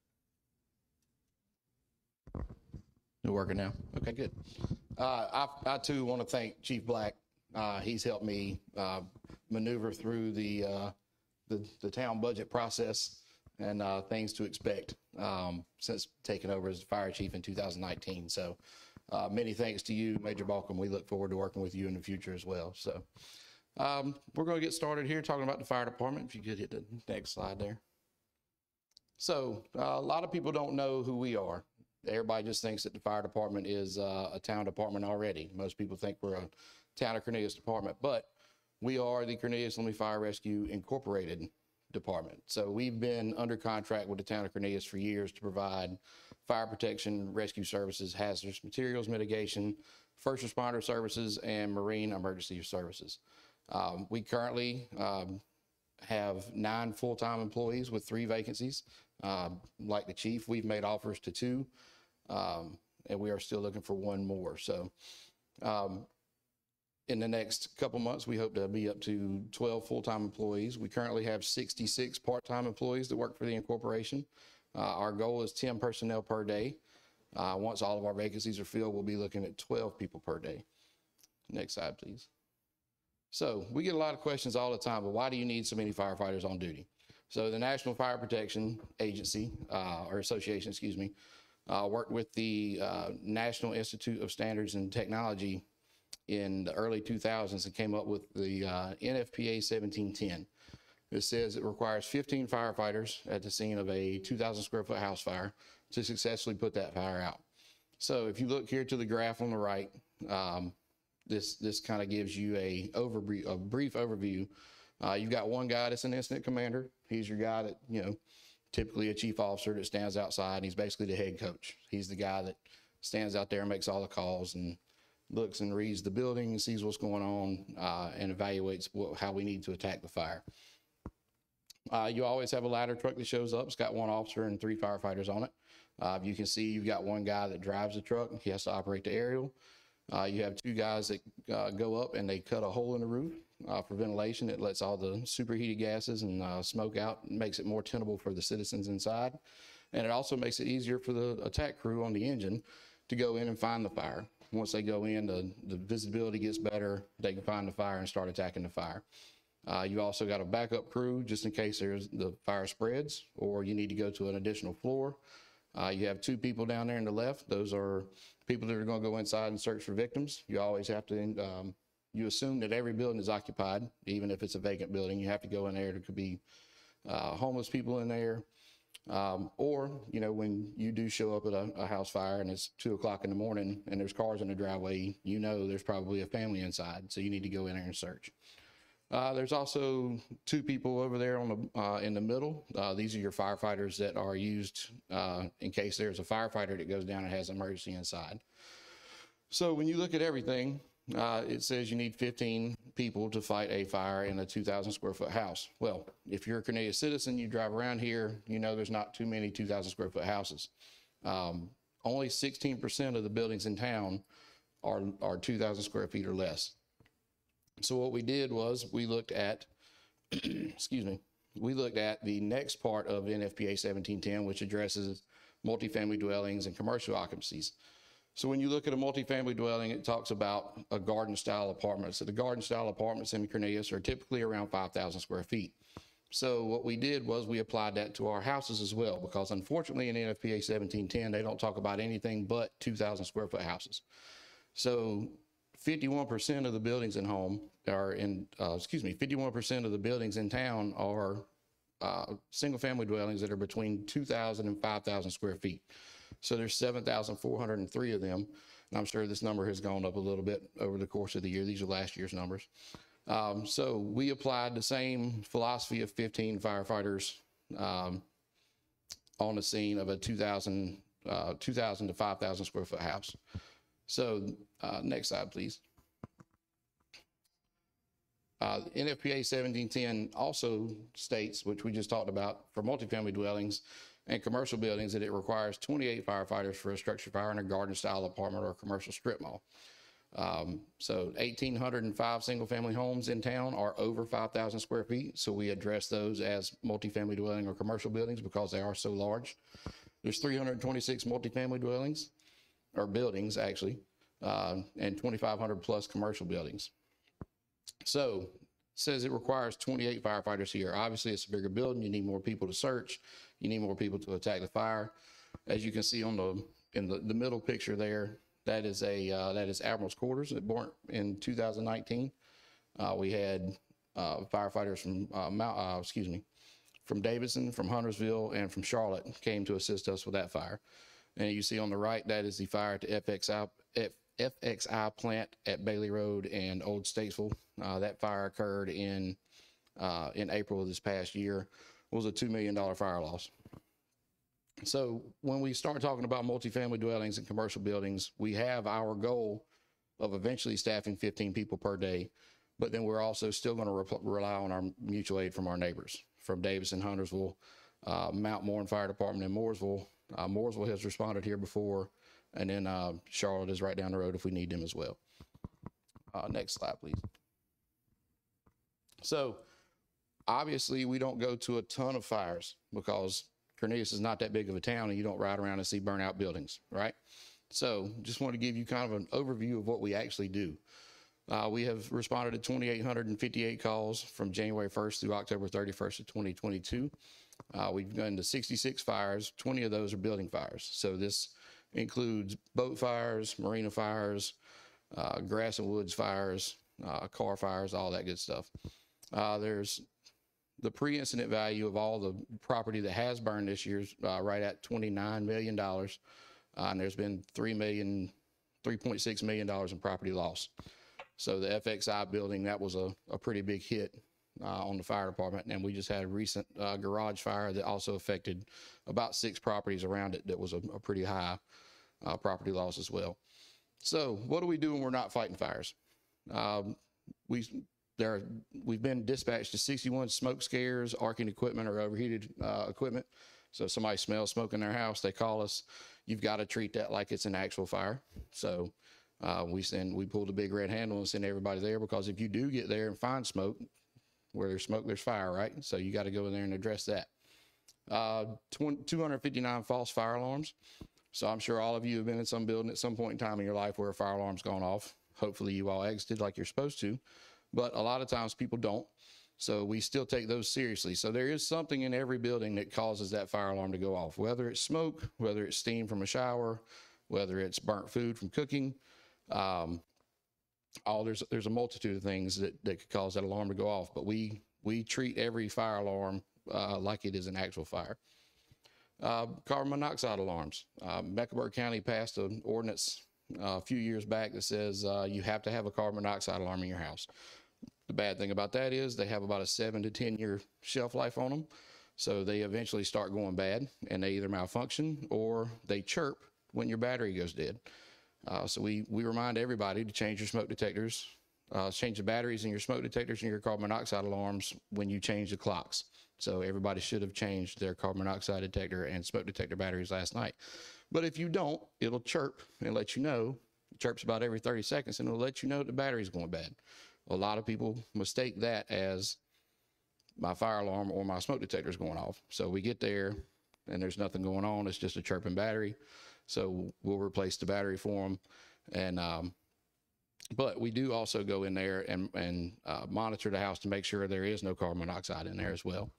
It's working now. Okay, good. I too want to thank Chief Black. He's helped me maneuver through the town budget process and things to expect since taking over as fire chief in 2019. So many thanks to you, Major Balcom. We look forward to working with you in the future as well. So we're going to get started here talking about the fire department. If you could hit the next slide there. So a lot of people don't know who we are. Everybody just thinks that the fire department is a town department already. Most people think we're a town of Cornelius department, but we are the Cornelius-Lemley Fire Rescue Incorporated department. So we've been under contract with the town of Cornelius for years to provide fire protection, rescue services, hazardous materials mitigation, first responder services, and marine emergency services. We currently have 9 full-time employees with 3 vacancies. Like the chief, we've made offers to 2, and we are still looking for 1 more. So in the next couple months, we hope to be up to 12 full-time employees. We currently have 66 part-time employees that work for the incorporation. Our goal is 10 personnel per day. Once all of our vacancies are filled, we'll be looking at 12 people per day. Next slide, please. So we get a lot of questions all the time, but why do you need so many firefighters on duty? So the National Fire Protection Agency, or Association, excuse me, worked with the National Institute of Standards and Technology in the early 2000s and came up with the NFPA 1710. It says it requires 15 firefighters at the scene of a 2,000 square foot house fire to successfully put that fire out. So if you look here to the graph on the right, this kind of gives you a brief overview. You've got one guy that's an incident commander. He's your guy that, you know, typically a chief officer that stands outside. He's basically the head coach. He's the guy that stands out there and makes all the calls and looks and reads the building and sees what's going on and evaluates how we need to attack the fire. You always have a ladder truck that shows up. It's got 1 officer and 3 firefighters on it. You can see you've got 1 guy that drives the truck. He has to operate the aerial. You have 2 guys that go up and they cut a hole in the roof for ventilation. It lets all the superheated gases and smoke out and makes it more tenable for the citizens inside. And it also makes it easier for the attack crew on the engine to go in and find the fire. Once they go in, the visibility gets better. They can find the fire and start attacking the fire. You also got a backup crew just in case the fire spreads or you need to go to an additional floor. You have 2 people down there on the left. Those are people that are going to go inside and search for victims. You always have to, you assume that every building is occupied, even if it's a vacant building. You have to go in there. There could be homeless people in there. Or, you know, when you do show up at a house fire and it's 2 o'clock in the morning and there's cars in the driveway, you know there's probably a family inside. So you need to go in there and search. There's also 2 people over there on the in the middle. These are your firefighters that are used in case there's a firefighter that goes down and has an emergency inside. So when you look at everything, it says you need 15 people to fight a fire in a 2,000 square foot house. Well, if you're a Cornelius citizen, you drive around here, you know there's not too many 2,000 square foot houses. Only 16% of the buildings in town are 2,000 square feet or less. So what we did was we looked at, excuse me, we looked at the next part of NFPA 1710, which addresses multifamily dwellings and commercial occupancies. So when you look at a multifamily dwelling, it talks about a garden style apartment. So the garden style apartments in Cornelius are typically around 5,000 square feet. So what we did was we applied that to our houses as well, because unfortunately in NFPA 1710, they don't talk about anything but 2,000 square foot houses. So 51% of the buildings in home are in, 51% of the buildings in town are single family dwellings that are between 2,000 and 5,000 square feet. So there's 7,403 of them. And I'm sure this number has gone up a little bit over the course of the year. These are last year's numbers. So we applied the same philosophy of 15 firefighters on the scene of a 2,000 to 5,000 square foot house. So next slide, please. NFPA 1710 also states, which we just talked about, for multifamily dwellings and commercial buildings, that it requires 28 firefighters for a structure fire in a garden style apartment or a commercial strip mall. So 1,805 single family homes in town are over 5,000 square feet. So we address those as multifamily dwelling or commercial buildings because they are so large. There's 326 multifamily dwellings, or buildings actually, and 2,500 plus commercial buildings. So it says it requires 28 firefighters here. Obviously it's a bigger building. You need more people to search. You need more people to attack the fire. As you can see on in the middle picture there, that is Admiral's Quarters. It burnt in 2019. We had firefighters from from Davidson, from Huntersville, and from Charlotte came to assist us with that fire. And you see on the right, that is the fire at the FXI plant at Bailey Road and Old Statesville. That fire occurred in April of this past year. It was a $2 million fire loss. So when we start talking about multifamily dwellings and commercial buildings, we have our goal of eventually staffing 15 people per day, but then we're also still going to rely on our mutual aid from our neighbors, from Davidson, Huntersville, Mount Morin Fire Department in Mooresville. Mooresville has responded here before, and then Charlotte is right down the road if we need them as well. Next slide, please. So obviously we don't go to a ton of fires because Cornelius is not that big of a town and you don't ride around and see burnout buildings, right? So just want to give you kind of an overview of what we actually do. We have responded to 2,858 calls from January 1st through October 31st of 2022. We've gone to 66 fires. 20 of those are building fires. So this includes boat fires, marina fires, grass and woods fires, car fires, all that good stuff. There's the pre-incident value of all the property that has burned this year is right at $29 million. And there's been $3.6 million in property loss. So the FXI building, that was a pretty big hit on the fire department. And we just had a recent garage fire that also affected about 6 properties around it. That was a pretty high property loss as well. So what do we do when we're not fighting fires? We've been dispatched to 61 smoke scares, arcing equipment, or overheated equipment. So if somebody smells smoke in their house, they call us. You've got to treat that like it's an actual fire. So we pull the big red handle and send everybody there, because if you do get there and find smoke, where there's smoke, there's fire, right? So you got to go in there and address that. 259 false fire alarms. So I'm sure all of you have been in some building at some point in time in your life where a fire alarm's gone off. Hopefully you all exited like you're supposed to, but a lot of times people don't. So we still take those seriously. So there is something in every building that causes that fire alarm to go off, whether it's smoke, whether it's steam from a shower, whether it's burnt food from cooking. There's a multitude of things that could cause that alarm to go off, but we treat every fire alarm like it is an actual fire. Carbon monoxide alarms. Mecklenburg County passed an ordinance a few years back that says you have to have a carbon monoxide alarm in your house. The bad thing about that is they have about a 7 to 10 year shelf life on them. So they eventually start going bad, and they either malfunction or they chirp when your battery goes dead. So we remind everybody to change your smoke detectors, change the batteries in your smoke detectors and your carbon monoxide alarms when you change the clocks. So everybody should have changed their carbon monoxide detector and smoke detector batteries last night. But if you don't, it'll chirp and let you know. It chirps about every 30 seconds, and it'll let you know the battery's going bad. A lot of people mistake that as my fire alarm or my smoke detector is going off. So we get there and there's nothing going on. It's just a chirping battery. So we'll replace the battery for them. And, but we do also go in there and monitor the house to make sure there is no carbon monoxide in there as well.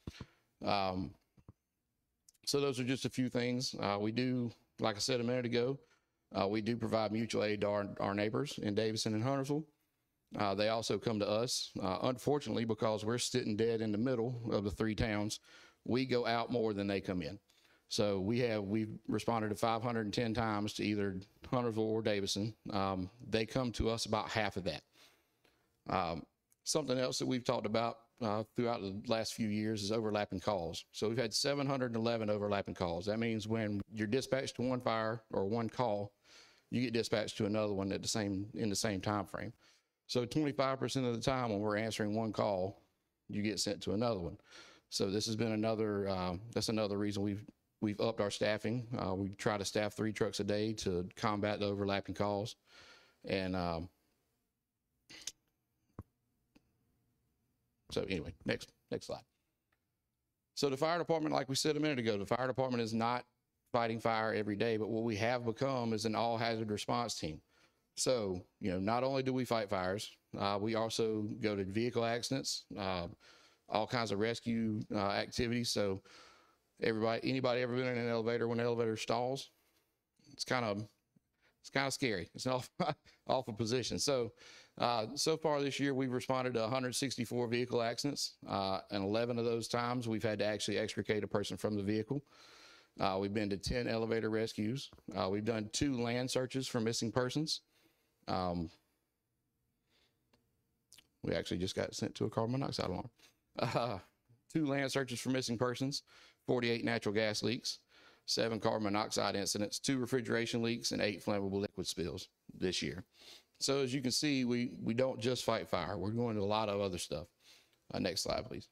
So those are just a few things. We do, like I said a minute ago, we do provide mutual aid to our neighbors in Davidson and Huntersville. They also come to us. Unfortunately, because we're sitting dead in the middle of the 3 towns, we go out more than they come in. So we've responded to 510 times to either Huntersville or Davidson. They come to us about half of that. Something else that we've talked about throughout the last few years is overlapping calls. So we've had 711 overlapping calls. That means when you're dispatched to one fire or one call, you get dispatched to another one in the same time frame. So 25% of the time when we're answering one call, you get sent to another one. So this has been that's another reason we've upped our staffing. We try to staff 3 trucks a day to combat the overlapping calls. And so anyway, next slide. So the fire department, like we said a minute ago, the fire department is not fighting fire every day, but what we have become is an all hazard response team. So, not only do we fight fires, we also go to vehicle accidents, all kinds of rescue activities. So anybody ever been in an elevator when the elevator stalls? It's kind of scary. It's an awful position. So So far this year, we've responded to 164 vehicle accidents, and 11 of those times we've had to actually extricate a person from the vehicle. We've been to 10 elevator rescues. We've done 2 land searches for missing persons. We actually just got sent to a carbon monoxide alarm. 2 land searches for missing persons, 48 natural gas leaks, 7 carbon monoxide incidents, 2 refrigeration leaks, and 8 flammable liquid spills this year. So as you can see, we don't just fight fire. We're going to a lot of other stuff. Next slide, please.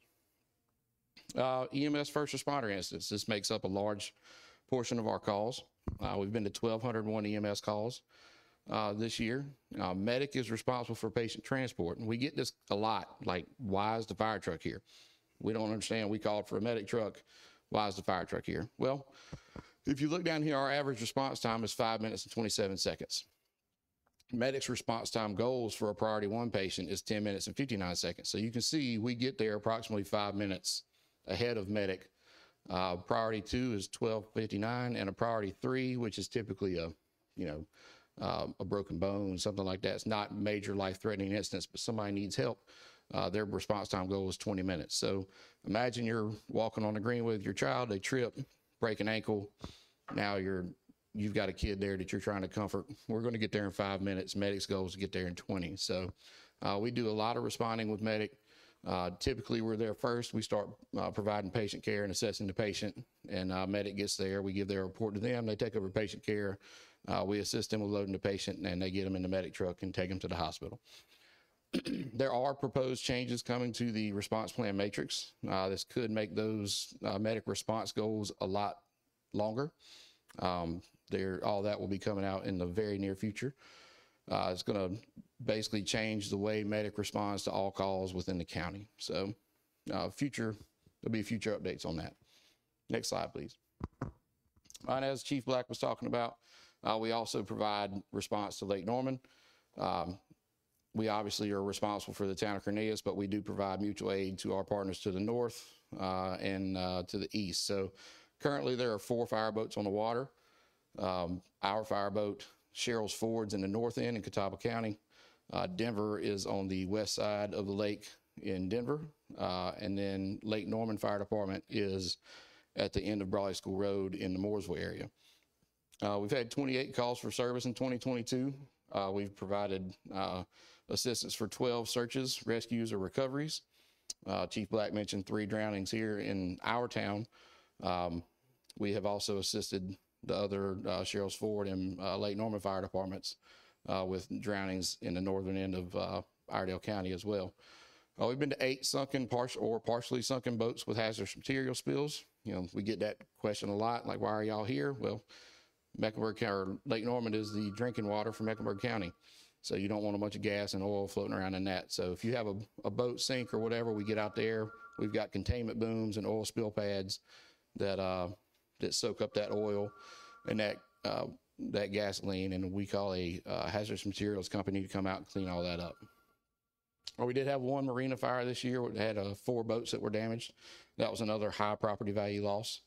EMS first responder incidents. This makes up a large portion of our calls. We've been to 1,201 EMS calls this year. Medic is responsible for patient transport. And we get this a lot, like, why is the fire truck here? We don't understand. We called for a medic truck. Why is the fire truck here? Well, if you look down here, our average response time is 5 minutes and 27 seconds. Medic's response time goals for a priority 1 patient is 10 minutes and 59 seconds. So you can see we get there approximately 5 minutes ahead of medic. Priority 2 is 12:59, and a priority 3, which is typically a broken bone, something like that. It's not major life-threatening incidents, but somebody needs help. Their response time goal is 20 minutes. So imagine you're walking on the green with your child, they trip, break an ankle. Now you've got a kid there that you're trying to comfort. We're going to get there in 5 minutes. Medic's goal is to get there in 20. So we do a lot of responding with medic. Typically, we're there first. We start providing patient care and assessing the patient, and medic gets there. We give their report to them. They take over patient care. We assist them with loading the patient, and they get them in the medic truck and take them to the hospital. There are proposed changes coming to the response plan matrix. This could make those medic response goals a lot longer. All that will be coming out in the very near future. It's going to basically change the way medic responds to all calls within the county. So there'll be future updates on that. Next slide, please. And as Chief Black was talking about, we also provide response to Lake Norman. We obviously are responsible for the town of Cornelius, but we do provide mutual aid to our partners to the north and to the east. So currently there are 4 fireboats on the water. Our fireboat, Cheryl's Ford's in the north end in Catawba County. Denver is on the west side of the lake in Denver. And then Lake Norman Fire Department is at the end of Brawley School Road in the Mooresville area. We've had 28 calls for service in 2022. We've provided assistance for 12 searches, rescues, or recoveries. Chief Black mentioned 3 drownings here in our town. We have also assisted the other Cheryl's Ford and Lake Norman Fire Departments with drownings in the northern end of Iredell County as well. We've been to 8 sunken or partially sunken boats with hazardous material spills. We get that question a lot, like, why are y'all here? Well, Lake Norman is the drinking water for Mecklenburg County. So you don't want a bunch of gas and oil floating around in that. So if you have a boat sink or whatever, we get out there. We've got containment booms and oil spill pads that soak up that oil and that gasoline, and we call a hazardous materials company to come out and clean all that up. We did have 1 marina fire this year. We had 4 boats that were damaged. That was another high property value loss.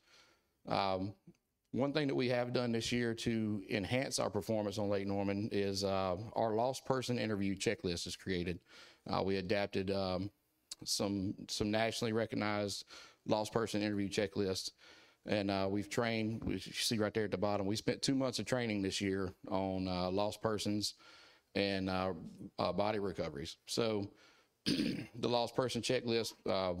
One thing that we have done this year to enhance our performance on Lake Norman is our lost person interview checklist is created. We adapted some nationally recognized lost person interview checklists, and we've trained, you see right there at the bottom, we spent 2 months of training this year on lost persons and body recoveries. So the lost person checklist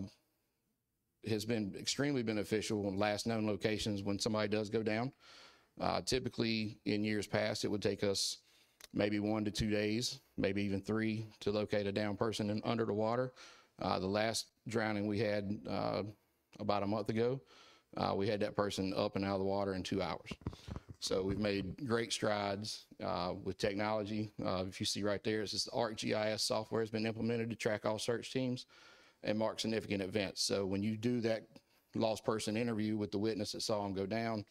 has been extremely beneficial on last known locations when somebody does go down. Typically in years past, it would take us maybe 1 to 2 days, maybe even 3 to locate a down person under the water. The last drowning we had about a month ago, we had that person up and out of the water in 2 hours. So we've made great strides with technology. If you see right there, it's this ArcGIS software has been implemented to track all search teams and mark significant events. So when you do that lost person interview with the witness that saw him go down,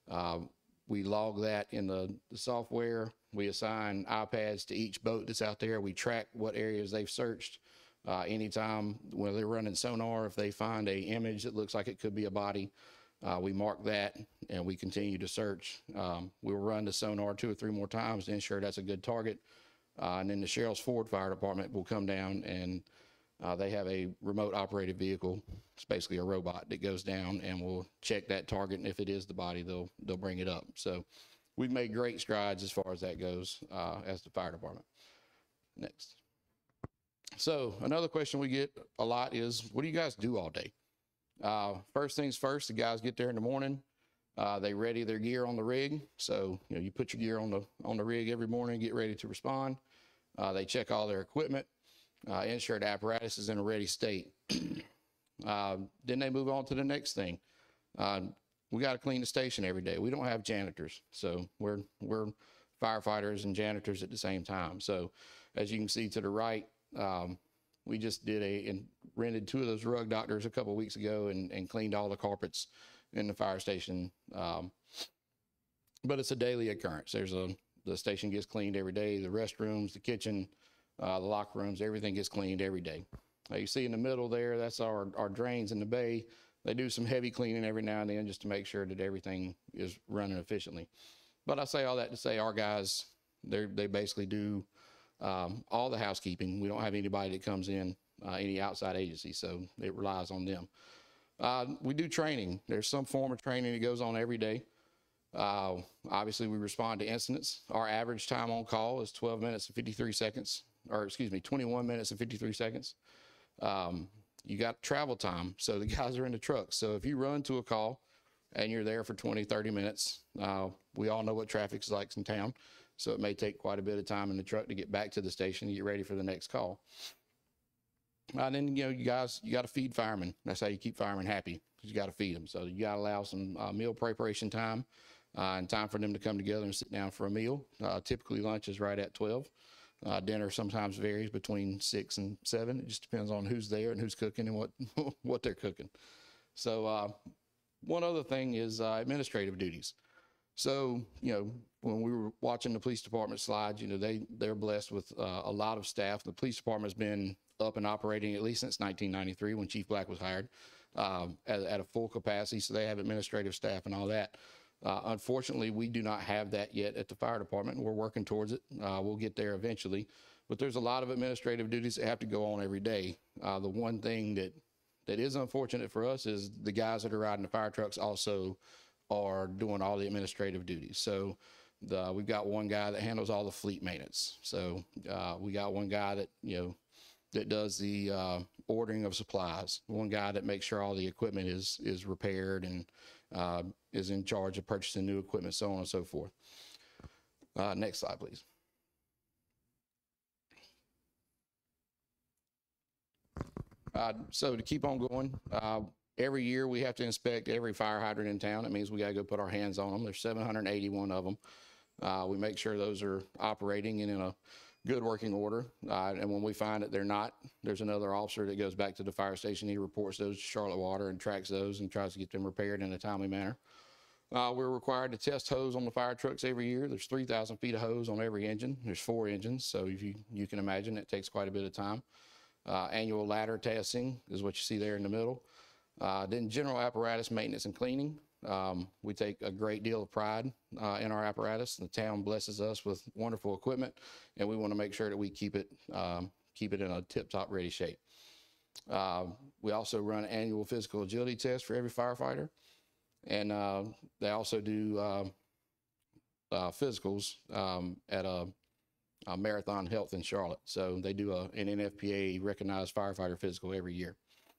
we log that in the software. We assign iPads to each boat that's out there. We track what areas they've searched. Anytime when they're running sonar, if they find a image that looks like it could be a body, we mark that and we continue to search. We'll run the sonar 2 or 3 more times to ensure that's a good target. And then the Sherrills Ford Fire Department will come down and they have a remote operated vehicle. It's basically a robot that goes down and will check that target. And if it is the body, they'll bring it up. So we've made great strides as far as that goes as the fire department. Next. So another question we get a lot is, what do you guys do all day? First things first, the guys get there in the morning. They ready their gear on the rig. So, you put your gear on the rig every morning, get ready to respond. They check all their equipment, ensure the apparatus is in a ready state. Then they move on to the next thing. We got to clean the station every day. We don't have janitors. So we're firefighters and janitors at the same time. So as you can see to the right, we just rented 2 of those rug doctors a couple of weeks ago and cleaned all the carpets in the fire station. But it's a daily occurrence. The station gets cleaned every day. The restrooms, the kitchen, the locker rooms, everything gets cleaned every day. You see in the middle there, that's our drains in the bay. They do some heavy cleaning every now and then just to make sure that everything is running efficiently. But I say all that to say our guys, they basically do all the housekeeping. We don't have anybody that comes in, any outside agency, so it relies on them. We do training. There's some form of training that goes on every day. Obviously, we respond to incidents. Our average time on call is 12 minutes and 53 seconds, or excuse me, 21 minutes and 53 seconds. You got travel time, so the guys are in the truck. So if you run to a call and you're there for 20, 30 minutes, we all know what traffic's like in town. So it may take quite a bit of time in the truck to get back to the station and get ready for the next call. And then, you got to feed firemen. That's how you keep firemen happy. You got to feed them. So you got to allow some meal preparation time and time for them to come together and sit down for a meal. Typically lunch is right at 12. Dinner sometimes varies between 6 and 7. It just depends on who's there and who's cooking and what they're cooking. So one other thing is administrative duties. So, when we were watching the police department slides, they're blessed with a lot of staff. The police department's been up and operating at least since 1993 when Chief Black was hired at a full capacity. So they have administrative staff and all that. Unfortunately, we do not have that yet at the fire department. We're working towards it. We'll get there eventually. But there's a lot of administrative duties that have to go on every day. The one thing that is unfortunate for us is the guys that are riding the fire trucks also are doing all the administrative duties. So we've got one guy that handles all the fleet maintenance. So we got one guy that, that does the ordering of supplies. One guy that makes sure all the equipment is repaired and is in charge of purchasing new equipment, so on and so forth. Next slide, please. So to keep on going, every year we have to inspect every fire hydrant in town. It means we got to go put our hands on them. There's 781 of them. We make sure those are operating and in a good working order. And when we find that they're not, there's another officer that goes back to the fire station. He reports those to Charlotte Water and tracks those and tries to get them repaired in a timely manner. We're required to test hose on the fire trucks every year. There's 3,000 feet of hose on every engine. There's 4 engines, so if you can imagine it takes quite a bit of time. Annual ladder testing is what you see there in the middle. Then general apparatus maintenance and cleaning. We take a great deal of pride in our apparatus. The town blesses us with wonderful equipment, and we want to make sure that we keep it in a tip-top ready shape. We also run annual physical agility tests for every firefighter, and they also do physicals at a Marathon Health in Charlotte. So they do an NFPA recognized firefighter physical every year.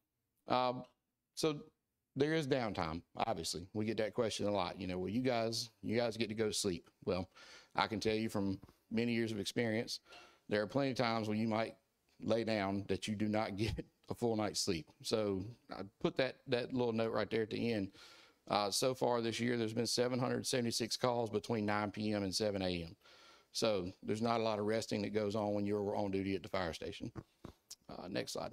So there is downtime, obviously. We get that question a lot. Well, you guys get to go to sleep. Well, I can tell you from many years of experience, there are plenty of times when you might lay down that you do not get a full night's sleep. So I put that little note right there at the end. So far this year, there's been 776 calls between 9 p.m. and 7 a.m. So there's not a lot of resting that goes on when you're on duty at the fire station. Next slide.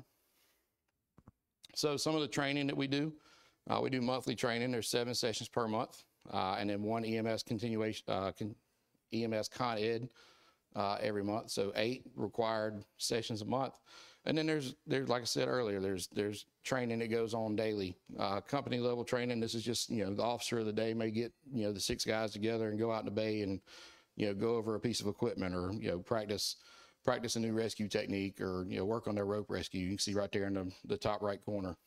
So some of the training that we do monthly training. There's 7 sessions per month, and then 1 EMS continuation, EMS Con Ed every month. So 8 required sessions a month. And then there's like I said earlier, there's training that goes on daily. Company level training. This is just, the officer of the day may get, the 6 guys together and go out in the bay and go over a piece of equipment or, practice a new rescue technique or, work on their rope rescue. You can see right there in the top right corner.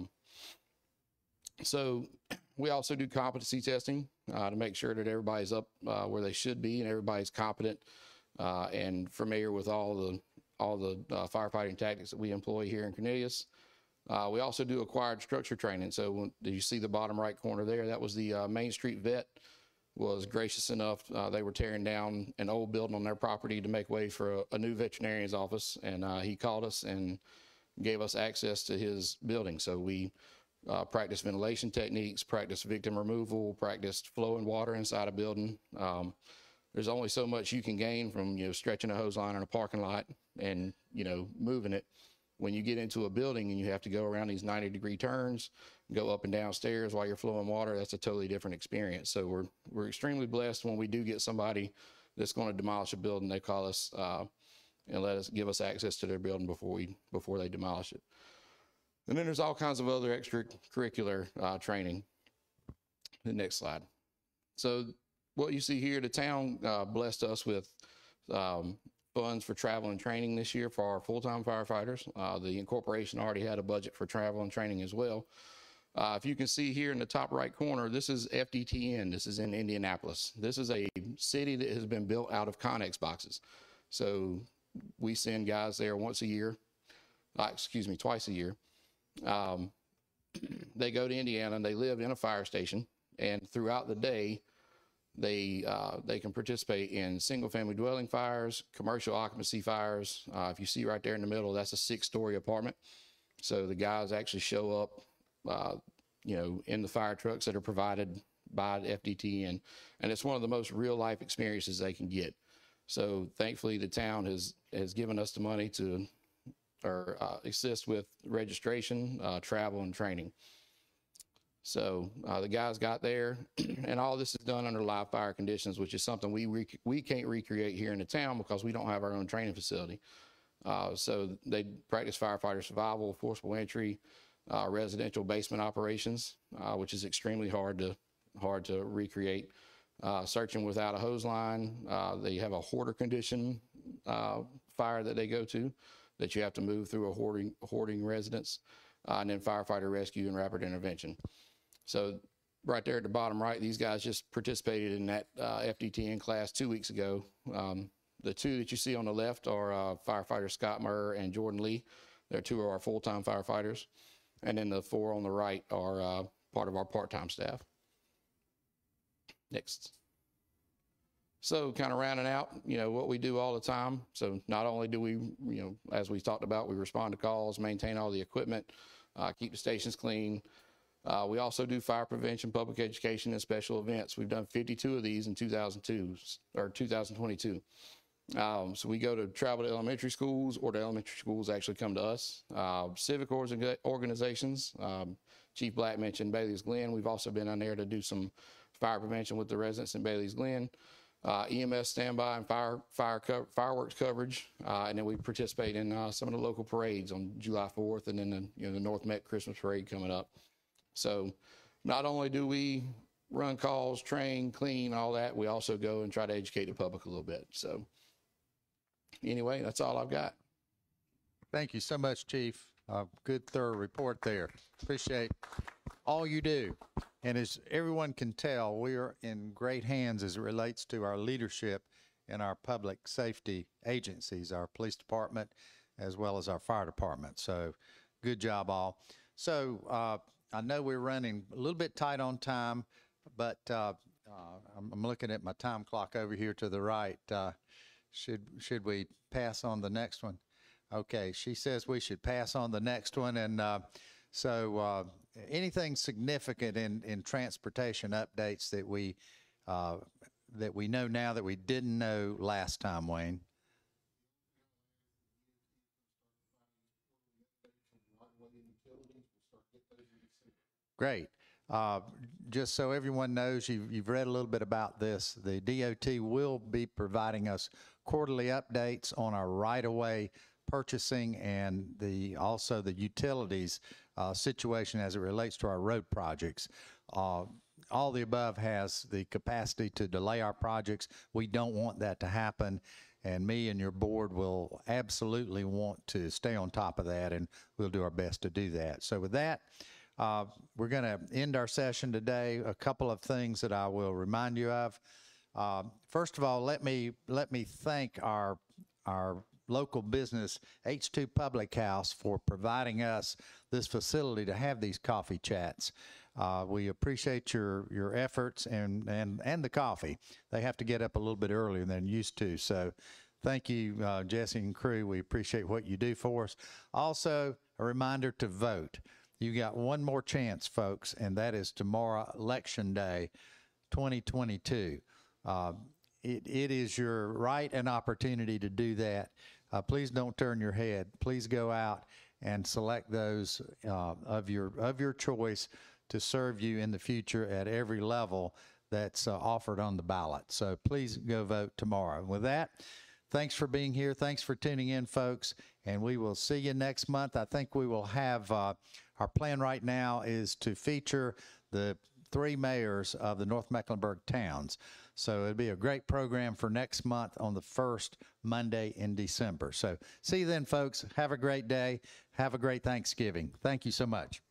So we also do competency testing to make sure that everybody's up where they should be and everybody's competent and familiar with all the firefighting tactics that we employ here in Cornelius. We also do acquired structure training. So when you see the bottom right corner there, that was the Main Street vet was gracious enough. They were tearing down an old building on their property to make way for a new veterinarian's office. And he called us and gave us access to his building. So we practiced ventilation techniques, practiced victim removal, practiced flowing water inside a building. There's only so much you can gain from, stretching a hose line in a parking lot and, moving it. When you get into a building and you have to go around these 90-degree turns, go up and down stairs while you're flowing water, that's a totally different experience. So we're extremely blessed when we do get somebody that's going to demolish a building. They call us and give us access to their building before they demolish it. And then there's all kinds of other extracurricular training. The next slide. So what you see here, the town blessed us with funds for travel and training this year for our full-time firefighters. The incorporation already had a budget for travel and training as well. If you can see here in the top right corner, this is FDTN. This is in Indianapolis. This is a city that has been built out of Connex boxes. So we send guys there twice a year. They go to Indiana and they live in a fire station, and throughout the day, they can participate in single-family dwelling fires, commercial occupancy fires. If you see right there in the middle, that's a 6-story apartment. So the guys actually show up, in the fire trucks that are provided by the FDT, and it's one of the most real-life experiences they can get. So thankfully, the town has given us the money to assist with registration, travel, and training. So the guys got there, and all this is done under live fire conditions, which is something we can't recreate here in the town because we don't have our own training facility. So they practice firefighter survival, forcible entry, residential basement operations, which is extremely hard to recreate. Searching without a hose line. They have a hoarder condition fire that they go to that you have to move through a hoarding residence, and then firefighter rescue and rapid intervention. So right there at the bottom right, these guys just participated in that FDTN class 2 weeks ago. The two that you see on the left are firefighters Scott Murr and Jordan Lee. They're 2 of our full-time firefighters. And then the 4 on the right are part of our part-time staff. Next. So kind of rounding out, what we do all the time. So not only do we, as we talked about, we respond to calls, maintain all the equipment, keep the stations clean. We also do fire prevention, public education, and special events. We've done 52 of these in 2022. So we go to travel to elementary schools, or the elementary schools actually come to us. Civic organizations, Chief Black mentioned Bailey's Glen. We've also been on there to do some fire prevention with the residents in Bailey's Glen. EMS standby and fireworks coverage, and then we participate in some of the local parades on July 4th, and then the North Met Christmas parade coming up. So not only do we run calls, train, clean, all that, we also go and try to educate the public a little bit. So anyway, that's all I've got. Thank you so much, Chief. Good, thorough report there. Appreciate all you do. And as everyone can tell, we are in great hands as it relates to our leadership in our public safety agencies, our police department, as well as our fire department. So good job, all. So I know we're running a little bit tight on time, but I'm looking at my time clock over here to the right. Should we pass on the next one? Okay, she says we should pass on the next one. And so anything significant in transportation updates that we know now that we didn't know last time, Wayne? Great. Just so everyone knows, you've read a little bit about this. The DOT will be providing us quarterly updates on our right-of-way purchasing and also the utilities situation as it relates to our road projects. all the above has the capacity to delay our projects. We don't want that to happen. And me and your board will absolutely want to stay on top of that, and we'll do our best to do that. So with that, we're going to end our session today. A couple of things that I will remind you of. First of all, let me thank our local business, H2 Public House, for providing us this facility to have these coffee chats. We appreciate your efforts and the coffee. They have to get up a little bit earlier than used to. So thank you, Jesse and crew. We appreciate what you do for us. Also, a reminder to vote. You got one more chance, folks, and that is tomorrow, Election Day 2022. It is your right and opportunity to do that. Please don't turn your head. Please go out and select those of your choice to serve you in the future at every level that's offered on the ballot. So please go vote tomorrow. With that, thanks for being here. Thanks for tuning in, folks, and we will see you next month. I think we will have, our plan right now is to feature the 3 mayors of the North Mecklenburg towns. So it'll be a great program for next month on the first Monday in December. So see you then, folks. Have a great day. Have a great Thanksgiving. Thank you so much.